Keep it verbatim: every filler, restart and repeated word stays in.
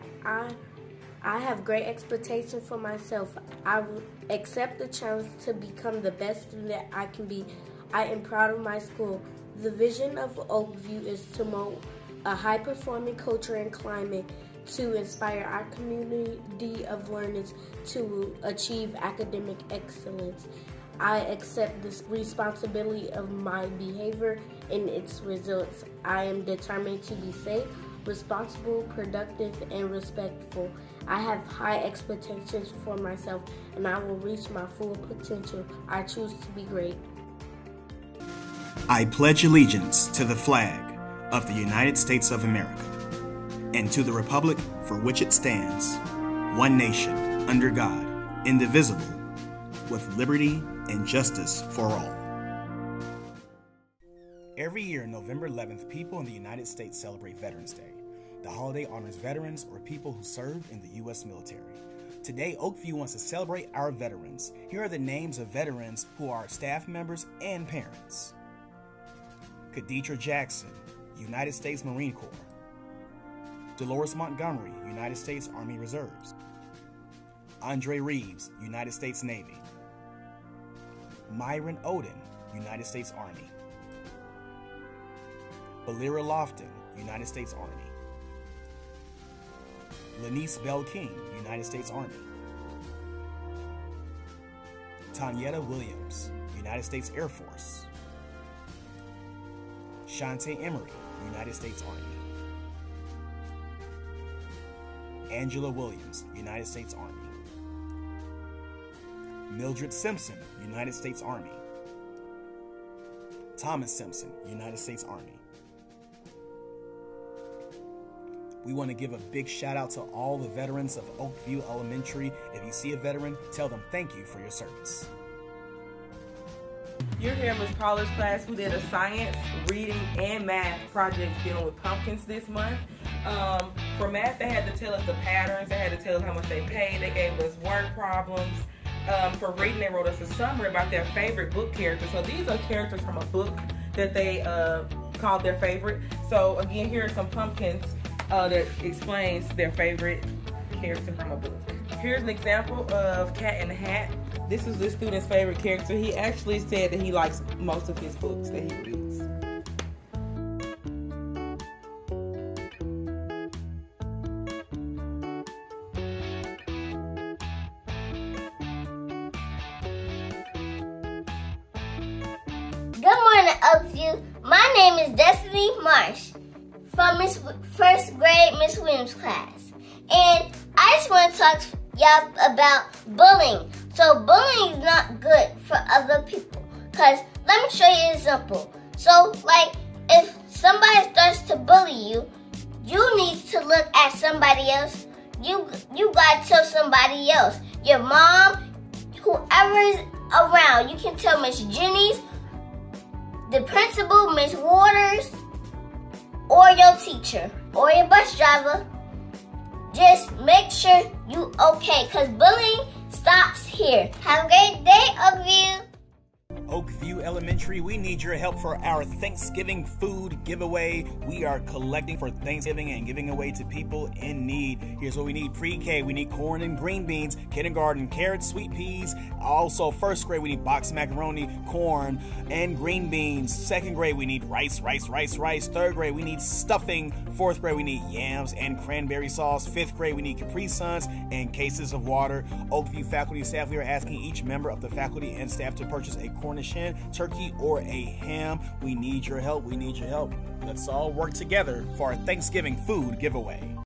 I I have great expectations for myself. I will accept the challenge to become the best student I can be. I am proud of my school. The vision of Oakview is to promote a high-performing culture and climate to inspire our community of learners to achieve academic excellence. I accept this responsibility of my behavior and its results. I am determined to be safe, responsible, productive, and respectful. I have high expectations for myself, and I will reach my full potential. I choose to be great. I pledge allegiance to the flag of the United States of America and to the republic for which it stands, one nation, under God, indivisible, with liberty and justice for all. Every year, November eleventh, people in the United States celebrate Veterans Day. The holiday honors veterans or people who served in the U S military. Today, Oakview wants to celebrate our veterans. Here are the names of veterans who are staff members and parents. Khaditra Jackson, United States Marine Corps. Dolores Montgomery, United States Army Reserves. Andre Reeves, United States Navy. Myron Odin, United States Army. Valera Lofton, United States Army. Lanice Bell King, United States Army. Tanyetta Williams, United States Air Force. Shantae Emery, United States Army. Angela Williams, United States Army. Mildred Simpson, United States Army. Thomas Simpson, United States Army. We want to give a big shout out to all the veterans of Oakview Elementary. If you see a veteran, tell them thank you for your service. You're here in Miz Paula's class. We did a science, reading, and math project dealing with pumpkins this month. Um, for math, they had to tell us the patterns. They had to tell us how much they paid. They gave us word problems. Um, for reading, they wrote us a summary about their favorite book characters. So these are characters from a book that they uh, called their favorite. So again, here are some pumpkins uh, that explains their favorite character from a book. Here's an example of Cat in the Hat. This is the student's favorite character. He actually said that he likes most of his books that he reads. Good morning, Oakview. My name is Destiny Marsh from Miss first grade Miss Williams class. And I just want to talk to y'all about bullying. So bullying is not good for other people. Cause let me show you an example. So like if somebody starts to bully you, you need to look at somebody else. You you gotta tell somebody else. Your mom, whoever is around. You can tell Miss Jenny's, the principal, Miss Waters, or your teacher, or your bus driver. Just make sure you okay, because bullying stops here. Have a great day, Oakview. Oakview Elementary, we need your help for our Thanksgiving food giveaway. We are collecting for Thanksgiving and giving away to people in need. Here's what we need. Pre-K, we need corn and green beans. Kindergarten, carrots, sweet peas. Also, first grade, we need boxed macaroni, corn, and green beans. Second grade, we need rice, rice, rice, rice. Third grade, we need stuffing. Fourth grade, we need yams and cranberry sauce. Fifth grade, we need Capri Suns and cases of water. Oakview faculty and staff, we are asking each member of the faculty and staff to purchase a Cornish hen, turkey, or a ham. We need your help. We need your help. Let's all work together for our Thanksgiving food giveaway.